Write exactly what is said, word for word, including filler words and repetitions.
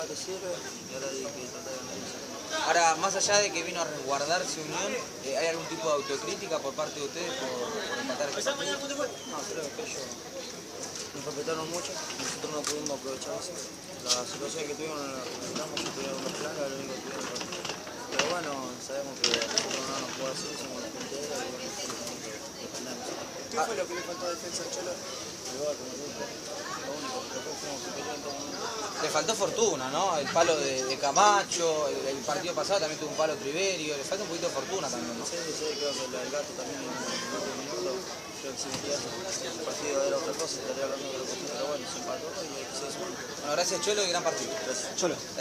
empate sirve y ahora hay que tratar de ganar eso. Ahora, más allá de que vino a resguardarse Unión, eh, ¿hay algún tipo de autocrítica por parte de ustedes por, por empatar este partido? No, creo que ellos nos respetaron mucho, nosotros no pudimos aprovechar eso. La situación que tuvimos la comentamos, ellos tuvieron una clara, lo único que tuvieron fue. Pero bueno, sabemos que nosotros no nos puede hacer, somos la frontera y bueno, nosotros tenemos que defendernos. ¿Qué fue lo que le faltó a defensa al Cholo? El gol, como digo, lo único, después fuimos superiores en todo momento. Le faltó fortuna, ¿no? El palo de, de Camacho, el, el partido pasado también tuvo un palo Triverio, le falta un poquito de fortuna también, ¿no? Sí, sí, creo que el gato también en el último minuto, creo que si metía el partido era otra cosa, estaría hablando de otra cosa, pero bueno, se empató y hay que seguir sumando. Bueno, gracias Cholo y gran partido. Gracias. Cholo.